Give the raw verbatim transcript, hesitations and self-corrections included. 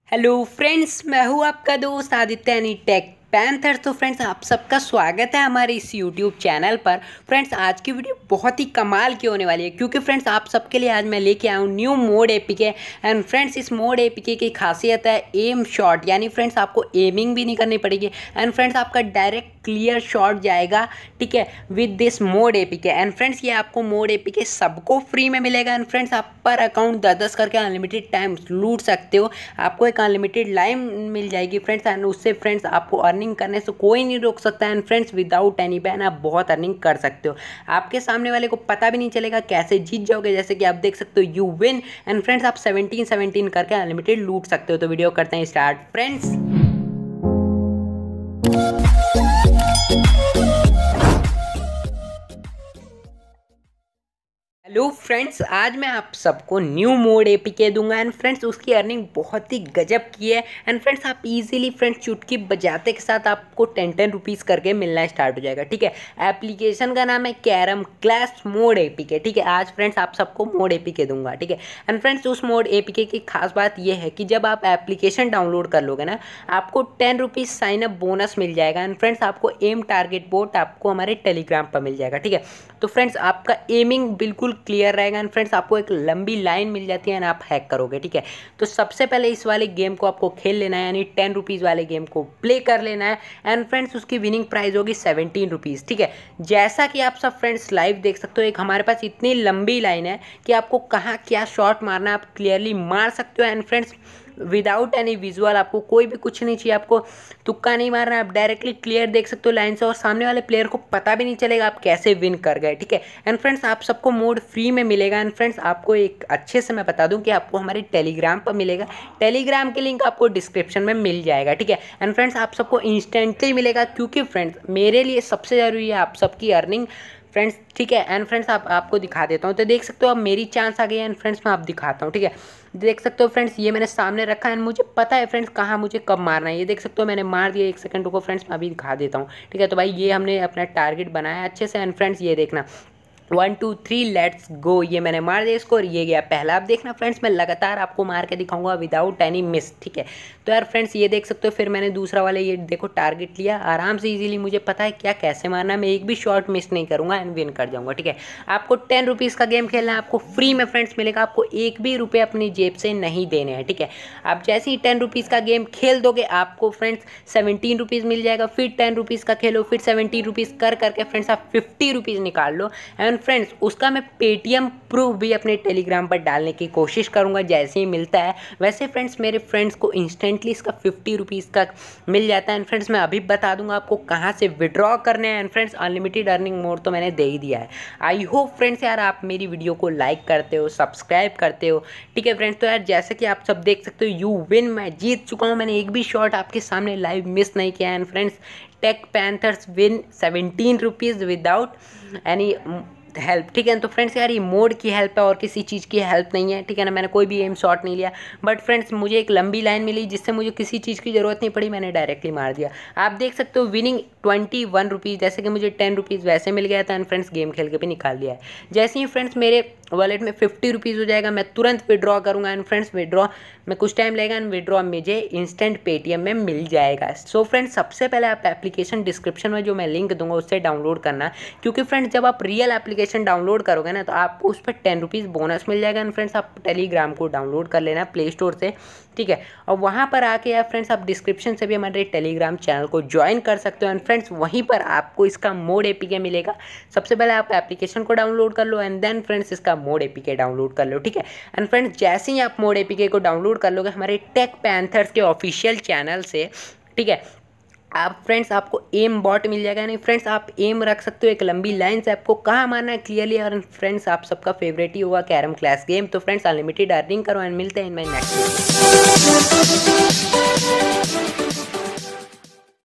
Hello friends, मैं हूँ आपका दोस्त आदित्य यानी टेक पैंथर्स। तो फ्रेंड्स, आप सबका स्वागत है हमारे इस यूट्यूब चैनल पर। फ्रेंड्स, आज की वीडियो बहुत ही कमाल की होने वाली है क्योंकि फ्रेंड्स आप सबके लिए आज मैं लेके आया हूँ new mod APK. And friends, इस मोड एपीके की खासियत है एम शॉट, यानी फ्रेंड्स आपको एमिंग भी नहीं करनी पड़ेगी। एंड फ्रेंड्स आपका डायरेक्ट क्लियर शॉट जाएगा, ठीक है, with this mod APK. And friends ये आपको मोड एपीके सबको फ्री में मिलेगा। एंड फ्रेंड्स आप पर अकाउंट दस दस करके अनलिमिटेड टाइम लूट सकते हो। आपको एक अनलिमिटेड लाइन मिल जाएगी फ्रेंड्स, एंड उससे फ्रेंड्स आपको अर्निंग करने से कोई नहीं रोक सकता। And friends without any ban आप बहुत अर्निंग कर सकते हो। आपके सामने वाले को पता भी नहीं चलेगा कैसे जीत जाओगे। जैसे कि आप देख सकते हो यू विन। एंड फ्रेंड्स आप सेवनटीन सेवनटीन करके अनलिमिटेड लूट सकते हो। तो वीडियो करते हैं स्टार्ट फ्रेंड्स। हेलो फ्रेंड्स, आज मैं आप सबको न्यू मोड एपीके दूंगा। एंड फ्रेंड्स उसकी अर्निंग बहुत ही गजब की है। एंड फ्रेंड्स आप इजीली फ्रेंड्स चुटकी बजाते के साथ आपको टेन टेन रुपीज़ करके मिलना स्टार्ट हो जाएगा, ठीक है। एप्लीकेशन का नाम है कैरम क्लैश मोड एपीके, ठीक है। आज फ्रेंड्स आप सबको मोड एपीके दूंगा, ठीक है। एंड फ्रेंड्स उस मोड एपीके की खास बात यह है कि जब आप एप्लीकेशन डाउनलोड कर लोगे ना, आपको ten rupees sign up bonus मिल जाएगा। एंड फ्रेंड्स आपको एम टारगेट बोट आपको हमारे टेलीग्राम पर मिल जाएगा, ठीक है। तो फ्रेंड्स आपका एमिंग बिल्कुल क्लियर रहेगा। एंड फ्रेंड्स आपको एक लंबी लाइन मिल जाती है एंड आप हैक करोगे, ठीक है। तो सबसे पहले इस वाले गेम को आपको खेल लेना है, यानी टेन रुपीज़ वाले गेम को प्ले कर लेना है। एंड फ्रेंड्स उसकी विनिंग प्राइस होगी सेवनटीन रुपीज़, ठीक है। जैसा कि आप सब फ्रेंड्स लाइव देख सकते हो, एक हमारे पास इतनी लंबी लाइन है कि आपको कहाँ क्या शॉट मारना है आप क्लियरली मार सकते हो। And friends without any visual, आपको कोई भी कुछ नहीं चाहिए, आपको तुक्का नहीं मारना है, आप डायरेक्टली क्लियर देख सकते हो लाइन से, और सामने वाले प्लेयर को पता भी नहीं चलेगा आप कैसे विन कर गए, ठीक है। एंड फ्रेंड्स आप सबको मोड फ्री में मिलेगा। एंड फ्रेंड्स आपको एक अच्छे से मैं बता दूं कि आपको हमारे टेलीग्राम पर मिलेगा। टेलीग्राम के लिंक आपको डिस्क्रिप्शन में मिल जाएगा, ठीक है। एंड फ्रेंड्स आप सबको इंस्टेंटली मिलेगा क्योंकि फ्रेंड्स मेरे लिए सबसे ज़रूरी है आप सबकी अर्निंग फ्रेंड्स, ठीक है। एंड फ्रेंड्स आप आपको दिखा देता हूँ, तो देख सकते हो अब मेरी चांस आ गई है। एंड फ्रेंड्स मैं आप दिखाता हूँ, ठीक है। देख सकते हो फ्रेंड्स ये मैंने सामने रखा है, एंड मुझे पता है फ्रेंड्स कहाँ मुझे कब मारना है। ये देख सकते हो मैंने मार दिया। एक सेकंड को फ्रेंड्स मैं अभी दिखा देता हूँ, ठीक है। तो भाई ये हमने अपना टारगेट बनाया अच्छे से। एंड फ्रेंड्स ये देखना, one two three let's go, ये मैंने मार दिया इसको और ये गया पहला। आप देखना फ्रेंड्स मैं लगातार आपको मार के दिखाऊंगा विदाउट एनी मिस, ठीक है। तो यार फ्रेंड्स ये देख सकते हो, फिर मैंने दूसरा वाला ये देखो टारगेट लिया आराम से इजीली। मुझे पता है क्या कैसे मारना है, मैं एक भी शॉट मिस नहीं करूंगा एंड विन कर जाऊंगा, ठीक है। आपको टेन रुपीज़ का गेम खेलना है, आपको फ्री में फ्रेंड्स मिलेगा, आपको एक भी रुपये अपनी जेब से नहीं देने हैं, ठीक है। आप जैसे ही टेन रुपीज़ का गेम खेल दोगे आपको फ्रेंड्स सेवनटीन रुपीज़ मिल जाएगा। फिर टेन रुपीज़ का खेलो, फिर सेवनटीन रुपीज़ कर करके फ्रेंड्स आप फिफ्टी रुपीज़ निकाल लो। एंड फ्रेंड्स उसका मैं पेटीएम प्रूफ भी अपने टेलीग्राम पर डालने की कोशिश करूंगा जैसे ही मिलता है। वैसे फ्रेंड्स मेरे फ्रेंड्स को इंस्टेंटली इसका फिफ्टी रुपीज़ का मिल जाता है। एंड फ्रेंड्स मैं अभी बता दूंगा आपको कहाँ से विड्रॉ करने हैं। And friends unlimited earning mod तो मैंने दे ही दिया है। आई होप फ्रेंड्स यार आप मेरी वीडियो को लाइक करते हो, सब्सक्राइब करते हो, ठीक है फ्रेंड्स। तो यार जैसे कि आप सब देख सकते हो यू विन, मैं जीत चुका हूँ। मैंने एक भी शॉट आपके सामने लाइव मिस नहीं किया। And friends Tech Panthers win seventeen rupees without any help, ठीक है। तो फ्रेंड्स यार ये मोड की हेल्प है और किसी चीज़ की हेल्प नहीं है, ठीक है ना। मैंने कोई भी एम शॉट नहीं लिया, बट फ्रेंड्स मुझे एक लंबी लाइन मिली जिससे मुझे किसी चीज़ की ज़रूरत नहीं पड़ी, मैंने डायरेक्टली मार दिया। आप देख सकते हो विनिंग ट्वेंटी वन रुपीज़, जैसे कि मुझे टेन रुपीज़ वैसे मिल गया था। एंड फ्रेंड्स गेम खेल के भी निकाल दिया है। जैसे ही फ्रेंड्स मेरे वॉलेट में फिफ्टी रुपीज़ हो जाएगा मैं तुरंत विड्रॉ करूँगा। एंड फ्रेंड्स विड्रॉ में कुछ टाइम लगेगा एंड विड्रॉ मुझे इंस्टेंट पेटीएम में मिल जाएगा। सो फ्रेंड्स सबसे पहले आप एप्लीकेशन डिस्क्रिप्शन में जो मैं लिंक दूंगा उससे डाउनलोड करना, क्योंकि फ्रेंड्स जब आप रियल एप्लीकेशन डाउनलोड करोगे ना तो आपको उस पर टेन रुपीज़ बोनस मिल जाएगा। एंड फ्रेंड्स आप टेलीग्राम को डाउनलोड कर लेना प्ले स्टोर से, ठीक है। और वहाँ पर आके यार फ्रेंड्स आप डिस्क्रिप्शन से भी हमारे टेलीग्राम चैनल को ज्वाइन कर सकते हो। एंड फ्रेंड्स वहीं पर आपको इसका मोड एपीके मिलेगा। सबसे पहले आप एप्लीकेशन को डाउनलोड कर लो एंड देन फ्रेंड्स इसका मोड एपीके डाउनलोड कर लो, ठीक है। एंड फ्रेंड्स जैसे ही आप मोड एपीके को डाउनलोड कर लोगे हमारे टेक पैंथर्स के ऑफिशियल चैनल से, ठीक है, आप फ्रेंड्स आपको एम बॉट मिल जाएगा। नहीं फ्रेंड्स आप एम रख सकते हो एक लंबी लाइन से, आपको कहाँ मारना है क्लियरली। और फ्रेंड्स आप सबका फेवरेट ही होगा कैरम क्लैश गेम। तो फ्रेंड्स अनलिमिटेड अर्निंग करो एंड मिलते हैं इन माय नेक्स्ट वीडियो।